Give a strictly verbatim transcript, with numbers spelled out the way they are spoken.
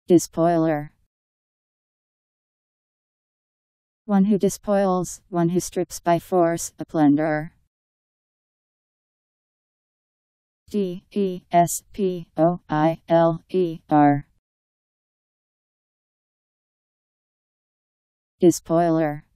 Despoiler. One who despoils, one who strips by force, a plunderer. D E S P O I L E R. Despoiler.